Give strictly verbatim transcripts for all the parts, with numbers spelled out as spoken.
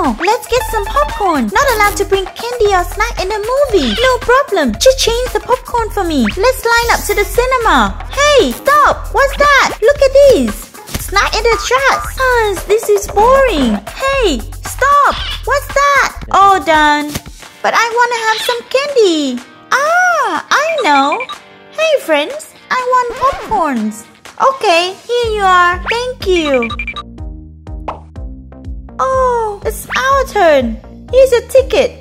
Wow, let's get some popcorn. Not allowed to bring candy or snack in the movie. No problem. Just change the popcorn for me. Let's line up to the cinema. Hey, stop. What's that? Look at these. Snack in the trash. Hans, this is boring. Hey, stop. What's that? All done. But I want to have some candy. Ah, I know. Hey, friends. I want popcorns. Okay, here you are. Thank you. Oh, it's our turn. Here's a ticket.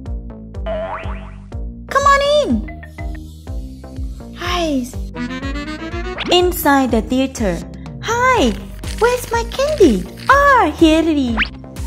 Come on in. Hi. Inside the theater. Hi, where's my candy? Ah, here it is.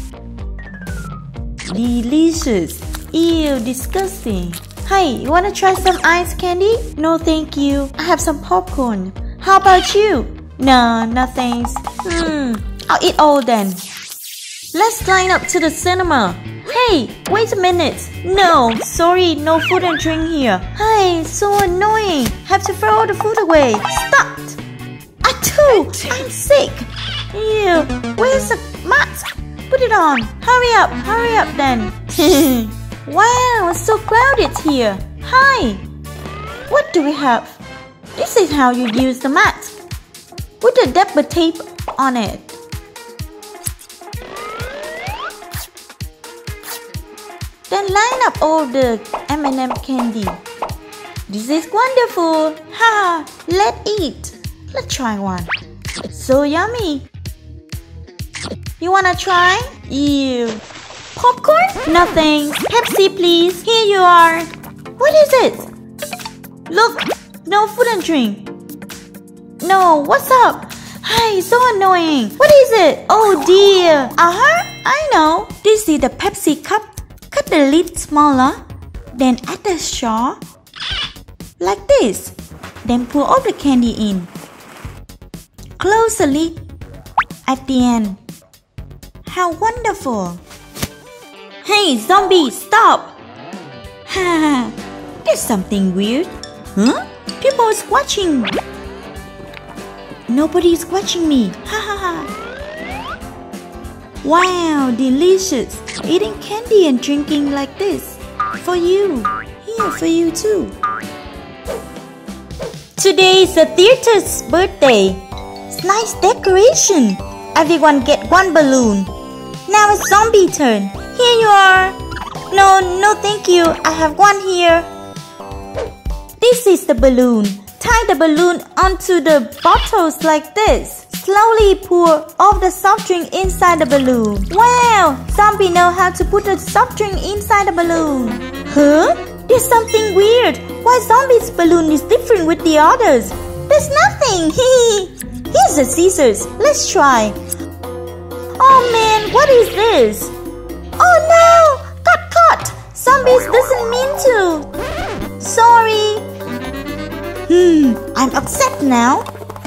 Delicious. Ew, disgusting. Hi, you wanna try some ice candy? No, thank you. I have some popcorn. How about you? No, no thanks. Hmm, I'll eat all then. Let's line up to the cinema. Hey, wait a minute. No, sorry, no food and drink here. Hi, so annoying. Have to throw all the food away. Stop. Achoo, I'm sick. Ew, where's the mask? Put it on. Hurry up, hurry up then. Wow, it's so crowded here. Hi. What do we have? This is how you use the mask. Put the double tape on it. Then line up all the M and M candy. This is wonderful. Ha! Let's eat. Let's try one. So yummy. You wanna try? Ew. Popcorn? Nothing. Pepsi, please. Here you are. What is it? Look, no food and drink. No, what's up? Hi, so annoying. What is it? Oh dear. Uh-huh, I know. This is the Pepsi cup. Cut the lid smaller. Then add the straw. Like this. Then pour all the candy in. Close the lid at the end. How wonderful. Hey, zombie, stop! Ha! There's something weird. Huh? People is watching. Nobody's watching me. Ha ha ha. Wow, delicious. Eating candy and drinking like this. For you. Here, for you too. Today is the theater's birthday. It's nice decoration. Everyone get one balloon. Now it's zombie turn. Here you are. No, no thank you. I have one here. This is the balloon. Tie the balloon onto the bottles like this. Slowly pour all the soft drink inside the balloon. Wow! Zombie know how to put a soft drink inside the balloon. Huh? There's something weird. Why zombie's balloon is different with the others? There's nothing. Here's the scissors. Let's try. Oh man, what is this? Oh no! Got caught! Zombies doesn't mean to. Sorry. Hmm, I'm upset now.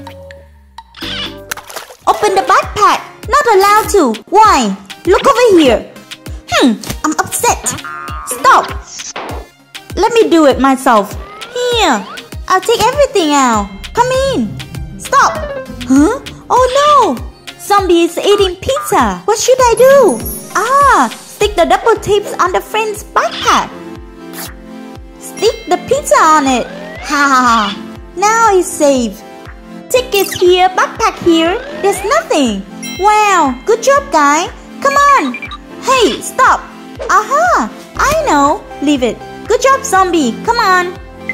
Open the backpack. Not allowed to. Why? Look over here. Hmm, I'm upset. Stop. Let me do it myself. Here, I'll take everything out. Come in. Stop. Huh? Oh no. Zombie is eating pizza. What should I do? Ah, stick the double tapes on the friend's backpack. Stick the pizza on it. Ha ha ha. Now it's safe. Tickets here, backpack here. There's nothing. Wow, good job, guy. Come on. Hey, stop. Aha, I know. Leave it. Good job, zombie. Come on.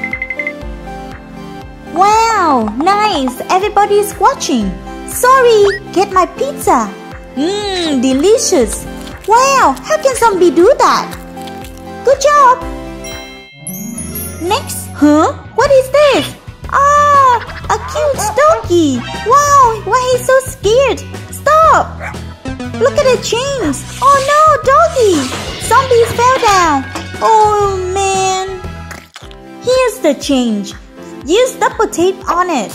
Wow, nice. Everybody's watching. Sorry, get my pizza. Mmm, delicious. Wow, how can zombie do that? Good job. Next, huh? What is this? Ah, a cute doggy. Wow, why he's so scared? Stop. Look at the chains. Oh no, doggy. Zombies fell down. Oh man. Here's the change. Use double tape on it.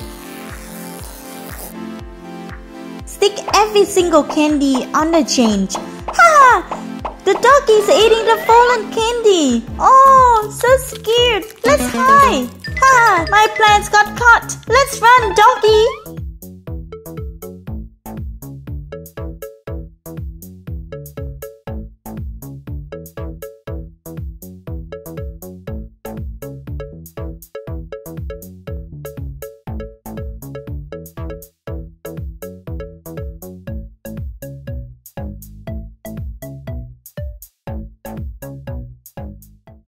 Stick every single candy on the change. Ha! The doggy's eating the fallen candy. Oh, so scared. Let's hide. Ha! My plans got caught. Let's run, doggy.